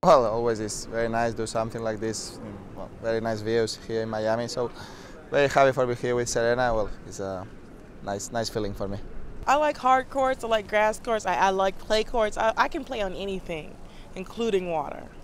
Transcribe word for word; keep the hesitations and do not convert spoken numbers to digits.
Well, always it's very nice to do something like this. Well, very nice views here in Miami. So very happy for being here with Serena. Well, it's a nice, nice feeling for me. I like hard courts. I like grass courts. I, I like clay courts. I, I can play on anything, including water.